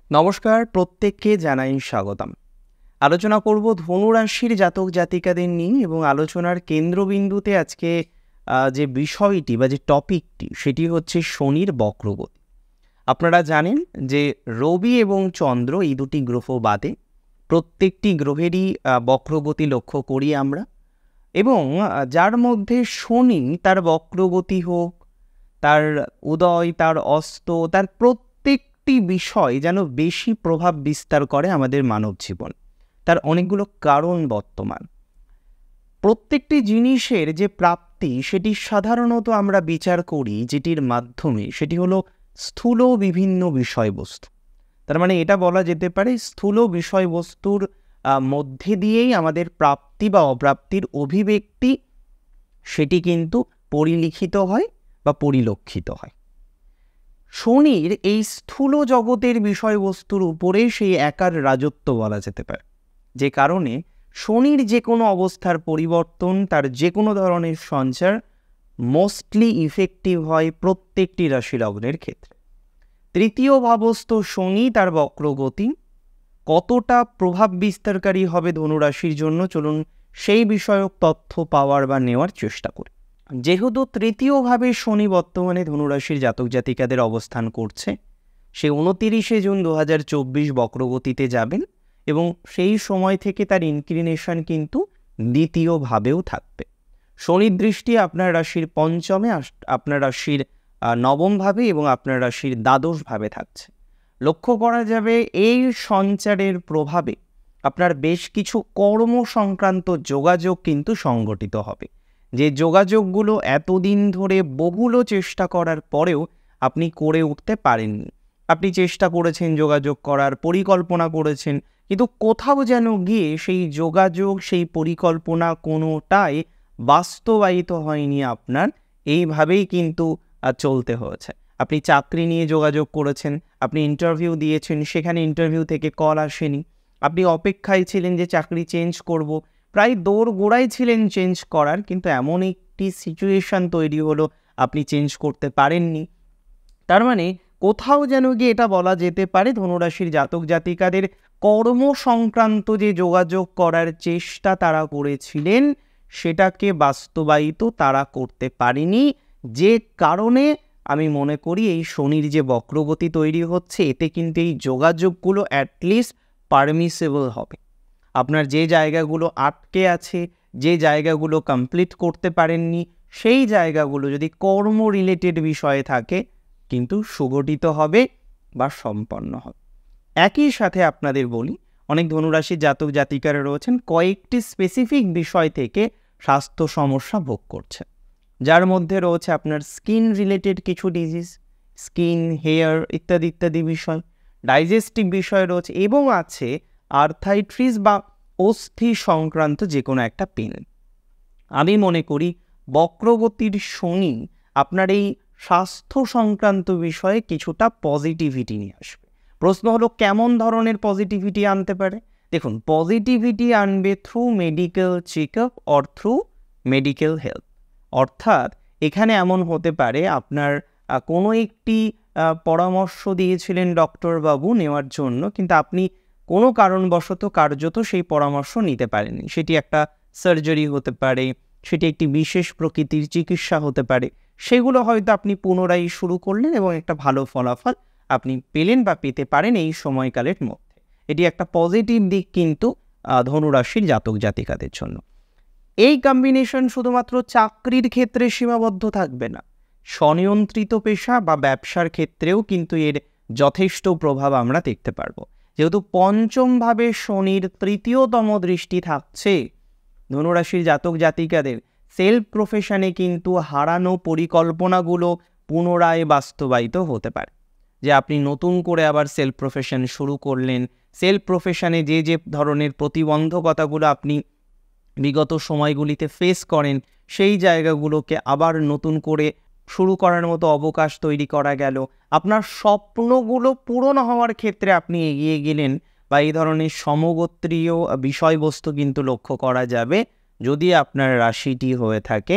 নমস্কার, প্রত্যেককে জানাই স্বাগতম। আলোচনা করব ধনু রাশির জাতক জাতিকাদের নিয়ে এবং আলোচনার কেন্দ্রবিন্দুতে আজকে যে বিষয়টি বা যে টপিকটি সেটি হচ্ছে শনির বক্রগতি। আপনারা জানেন যে রবি এবং চন্দ্র এই দুটি গ্রহ বাদে প্রত্যেকটি গ্রহেরই বক্রগতি লক্ষ্য করি আমরা, এবং যার মধ্যে শনি তার বক্রগতি হোক, তার উদয়, তার অস্ত, তার প্রত্যেকটি বিষয় যেন বেশি প্রভাব বিস্তার করে আমাদের মানব জীবন। তার অনেকগুলো কারণ বর্তমান। প্রত্যেকটি জিনিসের যে প্রাপ্তি সেটি সাধারণত আমরা বিচার করি যেটির মাধ্যমে, সেটি হলো স্থূল বিভিন্ন বিষয়বস্তু। তার মানে এটা বলা যেতে পারে স্থূল বিষয়বস্তুর মধ্যে দিয়েই আমাদের প্রাপ্তি বা অপ্রাপ্তির অভিব্যক্তি সেটি কিন্তু পরিলিখিত হয় বা পরিলক্ষিত হয়। শনির এই স্থূল জগতের বিষয়বস্তুর উপরে সেই একার রাজত্ব বলা যেতে পারে, যে কারণে শনির যে কোনো অবস্থার পরিবর্তন, তার যে কোনো ধরনের সঞ্চার মোস্টলি ইফেক্টিভ হয় প্রত্যেকটি রাশি লগ্নের ক্ষেত্রে। তৃতীয় ভাবস্থ শনি তার বক্রগতি কতটা প্রভাব বিস্তারকারী হবে ধনুরাশির জন্য, চলুন সেই বিষয়ক তথ্য পাওয়ার বা নেওয়ার চেষ্টা করি। যেহেতু তৃতীয়ভাবে শনি বর্তমানে ধনুরাশির জাতক জাতিকাদের অবস্থান করছে, সে 29শে জুন 2024 বক্রগতিতে যাবেন এবং সেই সময় থেকে তার ইনক্লিনেশন কিন্তু দ্বিতীয়ভাবেও থাকবে। শনির দৃষ্টি আপনার রাশির পঞ্চমে, আপনার রাশির নবম ভাবে এবং আপনার রাশির দ্বাদশ ভাবে থাকছে। লক্ষ্য করা যাবে এই সঞ্চারের প্রভাবে আপনার বেশ কিছু কর্ম সংক্রান্ত যোগাযোগ কিন্তু সংগঠিত হবে, যে যোগাযোগগুলো এতদিন ধরে বহুল চেষ্টা করার পরেও আপনি করে উঠতে পারেননি। আপনি চেষ্টা করেছেন যোগাযোগ করার, পরিকল্পনা করেছেন, কিন্তু কোথাও যেন গিয়ে সেই যোগাযোগ, সেই পরিকল্পনা কোনোটাই বাস্তবায়িত হয়নি আপনার। এইভাবেই কিন্তু চলতে হয়েছে। আপনি চাকরি নিয়ে যোগাযোগ করেছেন, আপনি ইন্টারভিউ দিয়েছেন, সেখানে ইন্টারভিউ থেকে কল আসেনি। আপনি অপেক্ষায় ছিলেন যে চাকরি চেঞ্জ করব, প্রায় দোরগোড়ায় ছিলেন চেঞ্জ করার, কিন্তু এমন একটি সিচুয়েশন তৈরি হলো আপনি চেঞ্জ করতে পারেননি। তার মানে কোথাও যেন গিয়ে এটা বলা যেতে পারে ধনুরাশির জাতক জাতিকাদের কর্ম সংক্রান্ত যে যোগাযোগ করার চেষ্টা তারা করেছিলেন সেটাকে বাস্তবায়িত তারা করতে পারেনি, যে কারণে আমি মনে করি এই শনির যে বক্রগতি তৈরি হচ্ছে এতে কিন্তু এই যোগাযোগগুলো অ্যাটলিস্ট পারমিসেবল হবে। আপনার যে জায়গাগুলো আটকে আছে, যে জায়গাগুলো কমপ্লিট করতে পারেননি, সেই জায়গাগুলো যদি কর্ম রিলেটেড বিষয়ে থাকে কিন্তু সুগঠিত হবে বা সম্পন্ন হবে। একই সাথে আপনাদের বলি, অনেক ধনুরাশির জাতক জাতিকারা রয়েছেন কয়েকটি স্পেসিফিক বিষয় থেকে স্বাস্থ্য সমস্যা ভোগ করছে, যার মধ্যে রয়েছে আপনার স্কিন রিলেটেড কিছু ডিজিজ, স্কিন, হেয়ার ইত্যাদি ইত্যাদি বিষয়, ডাইজেস্টিভ বিষয় রয়েছে, এবং আছে আর্থাইট্রিস বা অস্থি সংক্রান্ত যে কোনো একটা পেন। আমি মনে করি বক্রগতির শনি আপনার এই স্বাস্থ্য সংক্রান্ত বিষয়ে কিছুটা পজিটিভিটি নিয়ে আসবে। প্রশ্ন হলো কেমন ধরনের পজিটিভিটি আনতে পারে? দেখুন, পজিটিভিটি আনবে through medical check up or through medical health. অর্থাৎ এখানে এমন হতে পারে আপনার কোনো একটি পরামর্শ দিয়েছিলেন ডক্টরবাবু নেওয়ার জন্য, কিন্তু আপনি কোনো কারণবশত কার্যত সেই পরামর্শ নিতে পারেননি। সেটি একটা সার্জারি হতে পারে, সেটি একটি বিশেষ প্রকৃতির চিকিৎসা হতে পারে। সেগুলো হয়তো আপনি পুনরায় শুরু করলেন এবং একটা ভালো ফলাফল আপনি পেলেন বা পেতে পারেন এই সময়কালের মধ্যে। এটি একটা পজিটিভ দিক কিন্তু ধনুরাশির জাতক জাতিকাদের জন্য। এই কম্বিনেশন শুধুমাত্র চাকরির ক্ষেত্রে সীমাবদ্ধ থাকবে না, স্বনিয়ন্ত্রিত পেশা বা ব্যবসার ক্ষেত্রেও কিন্তু এর যথেষ্ট প্রভাব আমরা দেখতে পারবো। যেহেতু পঞ্চমভাবে শনির তৃতীয়তম দৃষ্টি থাকছে, ধনুরাশির জাতক জাতিকাদের সেলফ প্রফেশনে কিন্তু হারানো পরিকল্পনাগুলো পুনরায় বাস্তবায়িত হতে পারে। যে আপনি নতুন করে আবার সেলফ প্রফেশন শুরু করলেন, সেলফ প্রফেশনে যে যে ধরনের প্রতিবন্ধকতাগুলো আপনি বিগত সময়গুলিতে ফেস করেন সেই জায়গাগুলোকে আবার নতুন করে শুরু করার মতো অবকাশ তৈরি করা গেল। আপনার স্বপ্নগুলো পূরণ হওয়ার ক্ষেত্রে আপনি এগিয়ে গেলেন, বা এই ধরনের সমগোত্রীয় বিষয়বস্তু কিন্তু লক্ষ্য করা যাবে যদি আপনার রাশিটি হয়ে থাকে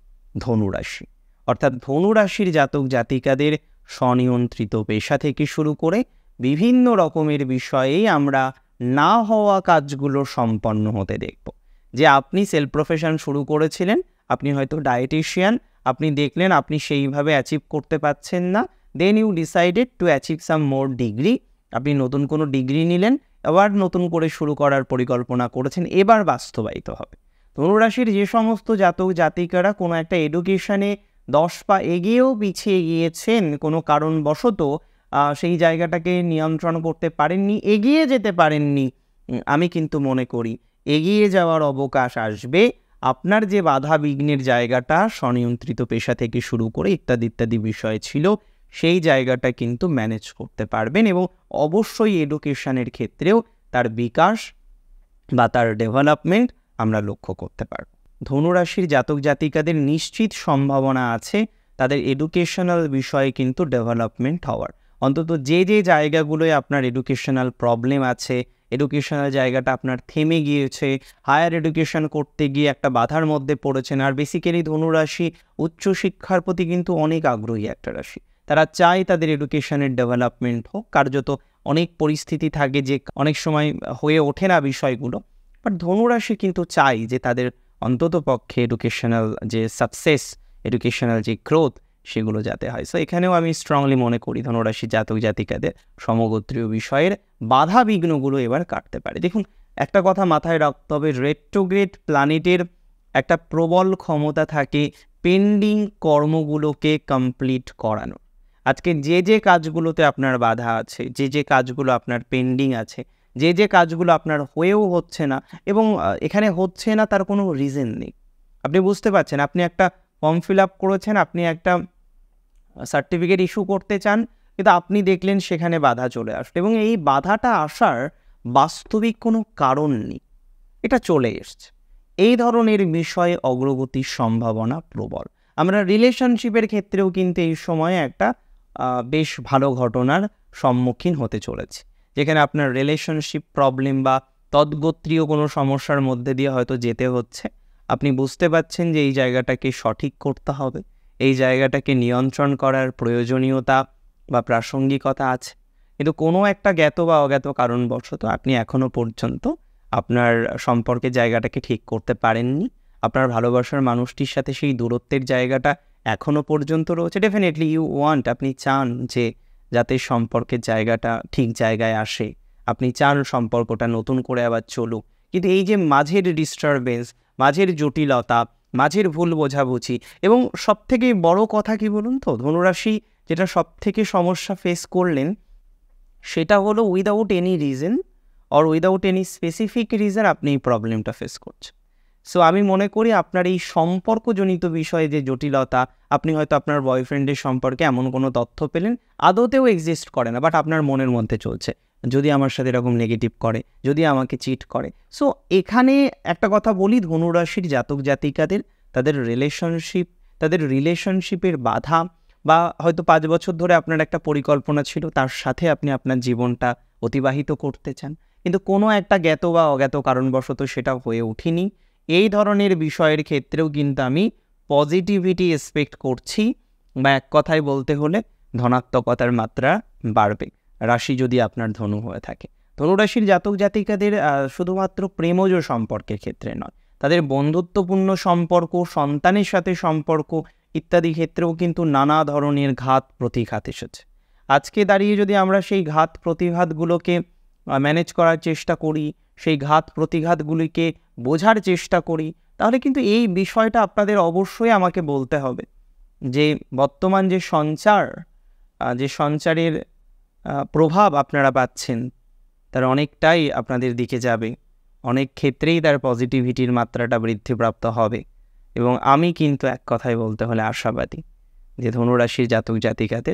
ধনুরাশি। অর্থাৎ ধনুরাশির জাতক জাতিকাদের স্বনিয়ন্ত্রিত পেশা থেকে শুরু করে বিভিন্ন রকমের বিষয়েই আমরা না হওয়া কাজগুলো সম্পন্ন হতে দেখব। যে আপনি সেলফ প্রফেশন শুরু করেছিলেন, আপনি হয়তো ডায়েটিশিয়ান, আপনি দেখলেন আপনি সেইভাবে অ্যাচিভ করতে পারছেন না, then you decided to achieve some more degree. আপনি নতুন কোনো ডিগ্রি নিলেন, আবার নতুন করে শুরু করার পরিকল্পনা করেছেন, এবার বাস্তবায়িত হবে। ধনুরাশির যে সমস্ত জাতক জাতিকারা কোনো একটা এডুকেশনে 10 পা এগিয়েও পিছিয়ে গিয়েছেন কোনো কারণবশত, সেই জায়গাটাকে নিয়ন্ত্রণ করতে পারেননি, এগিয়ে যেতে পারেননি, আমি কিন্তু মনে করি এগিয়ে যাওয়ার অবকাশ আসবে। আপনার যে বাধা বিঘ্নের জায়গাটা স্বনিয়ন্ত্রিত পেশা থেকে শুরু করে ইত্যাদি ইত্যাদি বিষয় ছিল, সেই জায়গাটা কিন্তু ম্যানেজ করতে পারবেন এবং অবশ্যই এডুকেশনের ক্ষেত্রেও তার বিকাশ বা তার ডেভেলপমেন্ট আমরা লক্ষ্য করতে পারব। ধনুরাশির জাতক জাতিকাদের নিশ্চিত সম্ভাবনা আছে তাদের এডুকেশনাল বিষয়ে কিন্তু ডেভেলপমেন্ট হওয়ার। অন্তত যে যে জায়গাগুলোয় আপনার এডুকেশনাল প্রবলেম আছে, এডুকেশনাল জায়গাটা আপনার থেমে গিয়েছে, হায়ার এডুকেশন করতে গিয়ে একটা বাধার মধ্যে পড়েছেন। আর বেসিক্যালি ধনুরাশি উচ্চশিক্ষার প্রতি কিন্তু অনেক আগ্রহী একটা রাশি। তারা চায় তাদের এডুকেশনের ডেভেলপমেন্ট হোক। কার্যত অনেক পরিস্থিতি থাকে যে অনেক সময় হয়ে ওঠে না বিষয়গুলো, বাট ধনুরাশি কিন্তু চায় যে তাদের অন্তত পক্ষে এডুকেশনাল যে সাকসেস, এডুকেশনাল যে গ্রোথ, সেগুলো যাতে হয়। সো এখানেও আমি স্ট্রংলি মনে করি ধনুরাশি জাতক জাতিকাদের সমগোত্রীয় বিষয়ের বাধা বিঘ্নগুলো এবার কাটতে পারে। দেখুন, একটা কথা মাথায় রাখতে হবে, রেট্রোগ্রেড প্ল্যানেটের একটা প্রবল ক্ষমতা থাকে পেন্ডিং কর্মগুলোকে কমপ্লিট করানো। আজকে যে যে কাজগুলোতে আপনার বাধা আছে, যে যে কাজগুলো আপনার পেন্ডিং আছে, যে যে কাজগুলো আপনার হয়েও হচ্ছে না, এবং এখানে হচ্ছে না তার কোনো রিজন নেই। আপনি বুঝতে পারছেন, আপনি একটা ফর্ম ফিল আপ করেছেন, আপনি একটা সার্টিফিকেট ইস্যু করতে চান, কিন্তু আপনি দেখলেন সেখানে বাধা চলে আসলো এবং এই বাধাটা আসার বাস্তবিক কোনো কারণ নেই, এটা চলে এসছে। এই ধরনের বিষয়ে অগ্রগতির সম্ভাবনা প্রবল। আমরা রিলেশনশিপের ক্ষেত্রেও কিন্তু এই সময়ে একটা বেশ ভালো ঘটনার সম্মুখীন হতে চলেছে, যেখানে আপনার রিলেশনশিপ প্রবলেম বা তদ্গোত্রীয় কোনো সমস্যার মধ্যে দিয়ে হয়তো যেতে হচ্ছে। আপনি বুঝতে পারছেন যে এই জায়গাটাকে সঠিক করতে হবে, এই জায়গাটাকে নিয়ন্ত্রণ করার প্রয়োজনীয়তা বা প্রাসঙ্গিকতা আছে, কিন্তু কোনো একটা জ্ঞাত বা অজ্ঞাত কারণবশত আপনি এখনও পর্যন্ত আপনার সম্পর্কের জায়গাটাকে ঠিক করতে পারেননি। আপনার ভালোবাসার মানুষটির সাথে সেই দূরত্বের জায়গাটা এখনও পর্যন্ত রয়েছে। ডেফিনেটলি ইউ ওয়ান্ট, আপনি চান যে যাতে সম্পর্কের জায়গাটা ঠিক জায়গায় আসে, আপনি চান সম্পর্কটা নতুন করে আবার চলুক, কিন্তু এই যে মাঝের ডিস্টারবেন্স, মাঝের জটিলতা, মাঝের ভুল বোঝাবুঝি, এবং সবথেকে বড় কথা কি বলুন তো, ধনুরাশি যেটা সবথেকে সমস্যা ফেস করলেন সেটা হলো without any reason or without any specific reason আপনি এই প্রবলেমটা ফেস করছেন। সো আমি মনে করি আপনার এই সম্পর্কজনিত বিষয়ে যে জটিলতা, আপনি হয়তো আপনার বয়ফ্রেন্ডের সম্পর্কে এমন কোনো তথ্য পেলেন, আদতেও এক্সিস্ট করে না, বাট আপনার মনের মধ্যে চলছে, যদি আমার সাথে এরকম নেগেটিভ করে, যদি আমাকে চিট করে। সো এখানে একটা কথা বলি, ধনুরাশির জাতক জাতিকাদের তাদের রিলেশনশিপের বাধা, বা হয়তো 5 বছর ধরে আপনার একটা পরিকল্পনা ছিল, তার সাথে আপনি আপনার জীবনটা অতিবাহিত করতে চান, কিন্তু কোনো একটা জ্ঞাত বা অজ্ঞাত কারণবশত সেটা হয়ে ওঠেনি। এই ধরনের বিষয়ের ক্ষেত্রেও কিন্তু আমি পজিটিভিটি এক্সপেক্ট করছি, বা এক কথায় বলতে হলে ধনাত্মকতার মাত্রা বাড়বে, রাশি যদি আপনার ধনু হয়ে থাকে। ধনুরাশির জাতক জাতিকাদের শুধুমাত্র প্রেমজ সম্পর্কের ক্ষেত্রে নয়, তাদের বন্ধুত্বপূর্ণ সম্পর্ক, সন্তানের সাথে সম্পর্ক ইত্যাদি ক্ষেত্রেও কিন্তু নানা ধরনের ঘাত প্রতিঘাত এসেছে। আজকে দাঁড়িয়ে যদি আমরা সেই ঘাত প্রতিঘাতগুলোকে ম্যানেজ করার চেষ্টা করি, সেই ঘাত প্রতিঘাতগুলিকে বোঝার চেষ্টা করি, তাহলে কিন্তু এই বিষয়টা আপনাদের অবশ্যই আমাকে বলতে হবে যে বর্তমান যে সঞ্চারের প্রভাব আপনারা পাচ্ছেন, তার অনেকটাই আপনাদের দিকে যাবে, অনেক ক্ষেত্রেই তার পজিটিভিটির মাত্রাটা বৃদ্ধিপ্রাপ্ত হবে। এবং আমি কিন্তু এক কথায় বলতে হলে আশাবাদী যে ধনুরাশির জাতক জাতিকাদের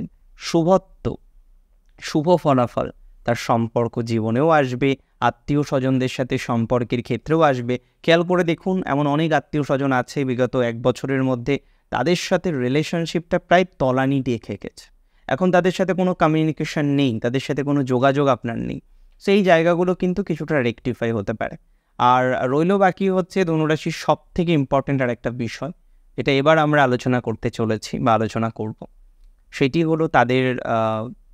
শুভ ফলাফল তার সম্পর্ক জীবনেও আসবে, আত্মীয় স্বজনদের সাথে সম্পর্কের ক্ষেত্রেও আসবে। খেয়াল করে দেখুন, এমন অনেক আত্মীয় স্বজন আছে বিগত 1 বছরের মধ্যে তাদের সাথে রিলেশনশিপটা প্রায় তলানি দেখে গেছে, এখন তাদের সাথে কোনো কমিউনিকেশন নেই, তাদের সাথে কোনো যোগাযোগ আপনার নেই। সেই জায়গাগুলো কিন্তু কিছুটা রেকটিফাই হতে পারে। আর রইল বাকি হচ্ছে ধনুরাশির সব থেকে ইম্পর্টেন্ট আর একটা বিষয়, যেটা এবার আমরা আলোচনা করতে চলেছি বা আলোচনা করব, সেটি হলো তাদের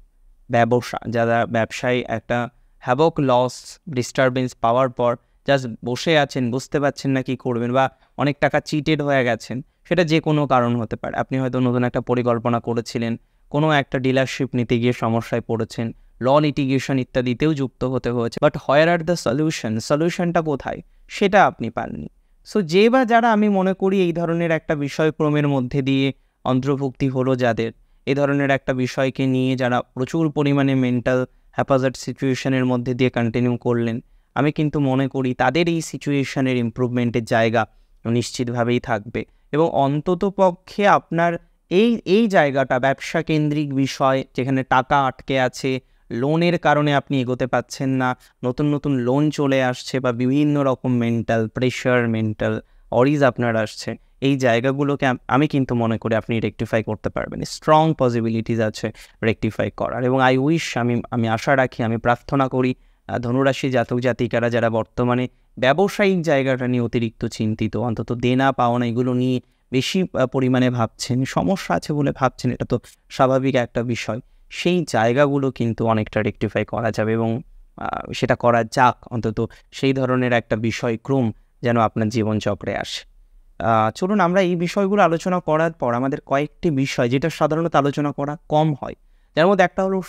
যারা ব্যবসায় একটা হ্যাভক লস ডিস্টারবেন্স পাওয়ার পর জাস্ট বসে আছেন, বুঝতে পারছেন না কি করবেন, বা অনেক টাকা চিটেড হয়ে গেছেন, সেটা যে কোনো কারণ হতে পারে। আপনি হয়তো নতুন একটা পরিকল্পনা করেছিলেন, কোনো একটা ডিলারশিপ নিতে গিয়ে সমস্যায় পড়েছেন, ল লিটিগেশন ইত্যাদিতেও যুক্ত হতে হয়েছে, বাট হোয়ার আর দ্য সলিউশনটা কোথায় সেটা আপনি পাননি। সো যে বা যারা, আমি মনে করি এই ধরনের একটা বিষয়ক্রমের মধ্যে দিয়ে অন্তর্ভুক্তি হলো যাদের, এই ধরনের একটা বিষয়কে নিয়ে যারা প্রচুর পরিমাণে মেন্টাল হ্যাপাজার্ড সিচুয়েশনের মধ্যে দিয়ে কন্টিনিউ করলেন, আমি কিন্তু মনে করি তাদের এই সিচুয়েশনের ইমপ্রুভমেন্টের জায়গা নিশ্চিতভাবেই থাকবে। এবং অন্তত পক্ষে আপনার এই জায়গাটা ব্যবসা কেন্দ্রিক বিষয়, যেখানে টাকা আটকে আছে, লোনের কারণে আপনি এগোতে পাচ্ছেন না, নতুন নতুন লোন চলে আসছে, বা বিভিন্ন রকম মেন্টাল প্রেশার, মেন্টাল অরিজ আপনার আসছে, এই জায়গাগুলোকে আমি কিন্তু মনে করি আপনি রেকটিফাই করতে পারবেন। স্ট্রং পসিবিলিটিস আছে রেকটিফাই করার। এবং আই উইশ, আমি আশা রাখি, আমি প্রার্থনা করি ধনুরাশি জাতক জাতিকারা যারা বর্তমানে ব্যবসায়িক জায়গাটা নিয়ে অতিরিক্ত চিন্তিত, অন্তত দেনা পাওনা এগুলো নিয়ে বেশি পরিমাণে ভাবছেন, সমস্যা আছে বলে ভাবছেন, এটা তো স্বাভাবিক একটা বিষয়, সেই জায়গাগুলো কিন্তু অনেকটা রেকটিফাই করা যাবে। এবং সেটা করা যাক, অন্তত সেই ধরনের একটা বিষয়ক্রম যেন আপনার জীবনচক্রে আসে। চলুন আমরা এই বিষয়গুলো আলোচনা করার পর আমাদের কয়েকটি বিষয় যেটা সাধারণত আলোচনা করা কম হয়, যার মধ্যে একটা হলো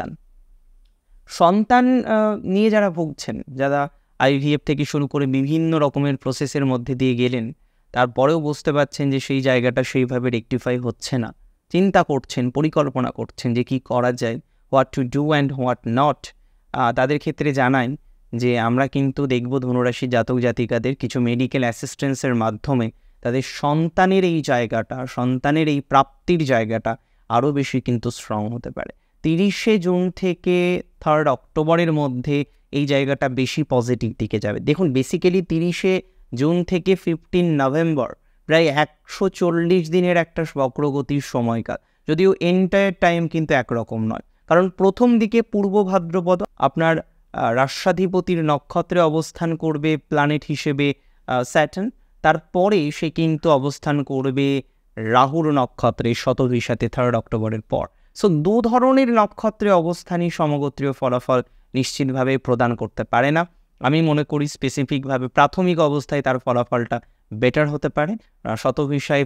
সন্তান নিয়ে যারা ভুগছেন, যারা IVF থেকে শুরু করে বিভিন্ন রকমের প্রসেসের মধ্যে দিয়ে গেলেন, তারপরেও বুঝতে পারছেন যে সেই জায়গাটা সেইভাবে রেকটিফাই হচ্ছে না, চিন্তা করছেন, পরিকল্পনা করছেন যে কি করা যায়, what to do and what not, তাদের ক্ষেত্রে জানান যে আমরা কিন্তু দেখব ধনুরাশি জাতক জাতিকাদের কিছু মেডিকেল অ্যাসিস্ট্যান্সের মাধ্যমে তাদের সন্তানের এই জায়গাটা, সন্তানের এই প্রাপ্তির জায়গাটা আরও বেশি কিন্তু স্ট্রং হতে পারে। 30শে জুন থেকে 3rd অক্টোবরের মধ্যে এই জায়গাটা বেশি পজিটিভ দিকে যাবে। দেখুন, বেসিক্যালি 30শে জুন থেকে 15 নভেম্বর প্রায় 140 দিনের একটা বক্রগতির সময়কাল, যদিও এন্টায়ার টাইম কিন্তু একরকম নয়। কারণ প্রথম দিকে পূর্ব ভাদ্রপদ আপনার রাস্যাধিপতির নক্ষত্রে অবস্থান করবে প্ল্যানেট হিসেবে স্যাটার্ন, তারপরে সে কিন্তু অবস্থান করবে রাহুর নক্ষত্রে শতভিসাতে 3rd অক্টোবরের পর। সো দু ধরনের নক্ষত্রে অবস্থানই সমগোত্রীয় ফলাফল নিশ্চিতভাবে প্রদান করতে পারে না। আমি মনে করি স্পেসিফিকভাবে প্রাথমিক অবস্থায় তার ফলাফলটা বেটার হতে পারে। শতভিসায়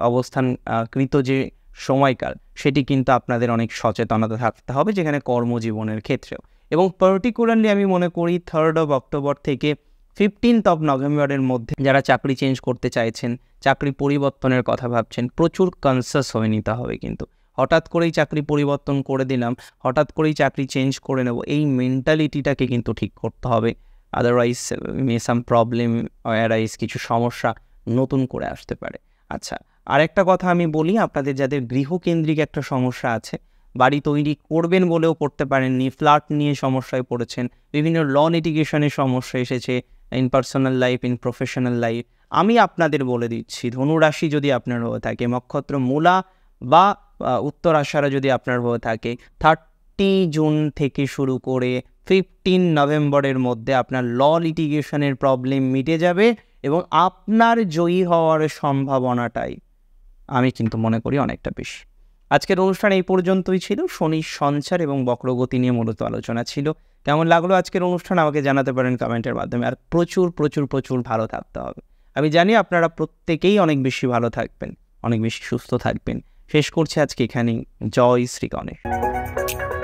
অবস্থানকৃত যে সময়কাল, সেটি কিন্তু আপনাদের অনেক সচেতনতা থাকতে হবে, যেখানে কর্মজীবনের ক্ষেত্রেও। এবং পার্টিকুলারলি আমি মনে করি 3rd অক্টোবর থেকে 15th নভেম্বরের মধ্যে যারা চাকরি চেঞ্জ করতে চাইছেন, চাকরি পরিবর্তনের কথা ভাবছেন, প্রচুর কনসাস হয়ে নিতে হবে। কিন্তু হঠাৎ করেই চাকরি পরিবর্তন করে দিলাম, হঠাৎ করেই চাকরি চেঞ্জ করে নেব, এই মেন্টালিটিটাকে কিন্তু ঠিক করতে হবে। আদারওয়াইজ সাম প্রবলেম অ্যারাইজ, কিছু সমস্যা নতুন করে আসতে পারে। আচ্ছা, আরেকটা কথা আমি বলি, আপনাদের যাদের গৃহকেন্দ্রিক একটা সমস্যা আছে, বাড়ি তৈরি করবেন বলেও করতে পারেননি, ফ্ল্যাট নিয়ে সমস্যায় পড়েছেন, বিভিন্ন ল লিটিগেশনের সমস্যা এসেছে in personal life, in professional life, আমি আপনাদের বলে দিচ্ছি, ধনুরাশি যদি আপনার হয়ে থাকে, নক্ষত্র মূলা বা উত্তরাষাঢ়া যদি আপনার হয়ে থাকে, 30 জুন থেকে শুরু করে 15 নভেম্বরের মধ্যে আপনার ল লিটিগেশনের প্রবলেম মিটে যাবে, এবং আপনার জয়ী হওয়ার সম্ভাবনাটাই আমি কিন্তু মনে করি অনেকটা বেশি। আজকের অনুষ্ঠান এই পর্যন্তই ছিল। শনির সঞ্চার এবং বক্রগতি নিয়ে মূলত আলোচনা ছিল। কেমন লাগলো আজকের অনুষ্ঠান আমাকে জানাতে পারেন কমেন্টের মাধ্যমে। আর প্রচুর প্রচুর প্রচুর ভালো থাকতে হবে। আমি জানি আপনারা প্রত্যেকেই অনেক বেশি ভালো থাকবেন, অনেক বেশি সুস্থ থাকবেন। শেষ করছি আজকে এখানেই। জয় শ্রী গণেশ।